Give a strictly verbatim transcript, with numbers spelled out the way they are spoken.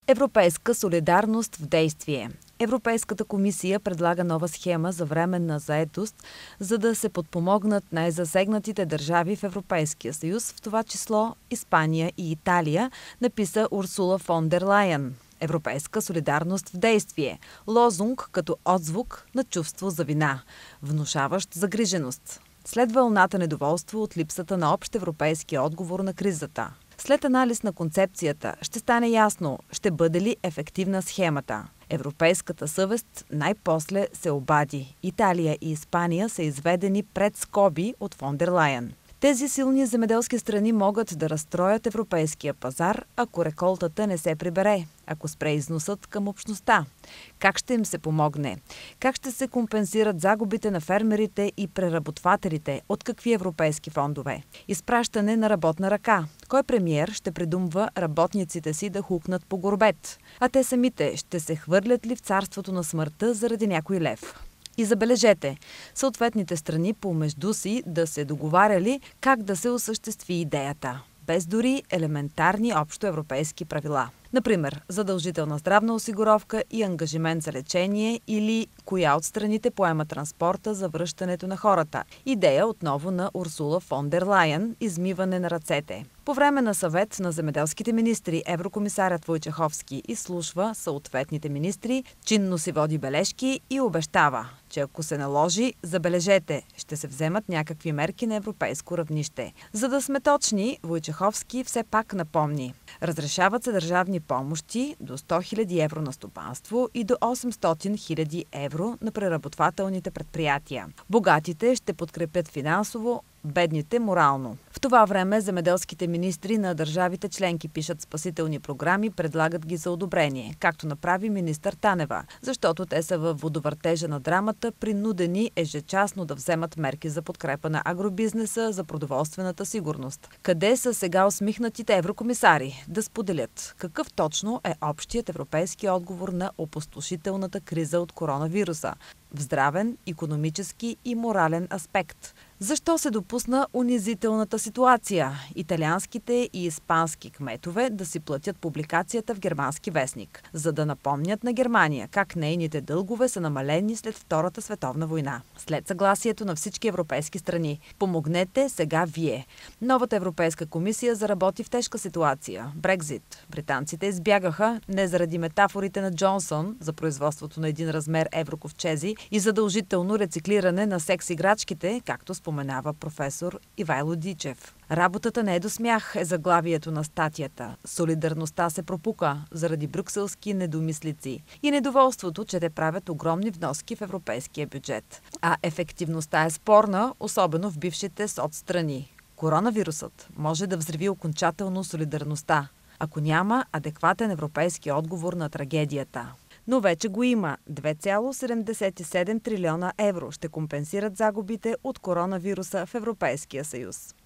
Европейска солидарност в действие. Европейската комисия предлага нова схема за временна заетост, за да се подпомогнат най-засегнатите държави в Европейския съюз, в това число Испания и Италия, написа Урсула фон дер Лайен. Европейска солидарност в действие. Лозунг като отзвук на чувство за вина, внушаващ загриженост. След вълната недоволство от липсата на общ европейски отговор на кризата. След анализ на концепцията ще стане ясно, ще бъде ли ефективна схемата. Европейската съвест най-после се обади. Италия и Испания са изведени пред скоби от фон дер Лайен. Тези силни земеделски страни могат да разстроят европейския пазар, ако реколтата не се прибере, ако спре износът към общността. Как ще им се помогне? Как ще се компенсират загубите на фермерите и преработвателите? От какви европейски фондове? Изпращане на работна ръка. Кой премиер ще придумва работниците си да хукнат по горбет? А те самите ще се хвърлят ли в царството на смъртта заради някой лев? И забележете, съответните страни помежду си да се договаряли как да се осъществи идеята, без дори елементарни общоевропейски правила. Например, задължителна здравна осигуровка и ангажимент за лечение или коя от страните поема транспорта за връщането на хората. Идея отново на Урсула фон дер Лайен – измиване на ръцете. По време на съвет на земеделските министри еврокомисарят Войчеховски изслушва съответните министри, чинно си води бележки и обещава, че ако се наложи, забележете, ще се вземат някакви мерки на европейско равнище. За да сме точни, Войчеховски все пак напомни. Разрешават се държавни помощи до сто хиляди евро на стопанство и до осемстотин хиляди евро на преработвателните предприятия. Богатите ще подкрепят финансово, бедните морално. В това време земеделските министри на държавите членки пишат спасителни програми, предлагат ги за одобрение, както направи министър Танева, защото те са във водовъртежа на драмата, принудени ежечасно да вземат мерки за подкрепа на агробизнеса, за продоволствената сигурност. Къде са сега усмихнатите еврокомисари? Да споделят какъв точно е общият европейски отговор на опустошителната криза от коронавируса в здравен, икономически и морален аспект. Защо се допусна унизителната ситуация? Италианските и испански кметове да си платят публикацията в германски вестник, за да напомнят на Германия как нейните дългове са намалени след Втората световна война. След съгласието на всички европейски страни. Помогнете сега вие. Новата Европейска комисия заработи в тежка ситуация. Брекзит. Британците избягаха не заради метафорите на Джонсон за производството на един размер евроковчези и задължително рециклиране на секс-играчките, както споменава професор Ивайло Дичев. Работата не е до смях е заглавието на статията. Солидарността се пропука заради брюкселски недомислици и недоволството, че те правят огромни вноски в европейския бюджет. А ефективността е спорна, особено в бившите соцстрани. Коронавирусът може да взриви окончателно солидарността, ако няма адекватен европейски отговор на трагедията. Но вече го има. две цяло седемдесет и седем трилиона евро ще компенсират загубите от коронавируса в Европейския съюз.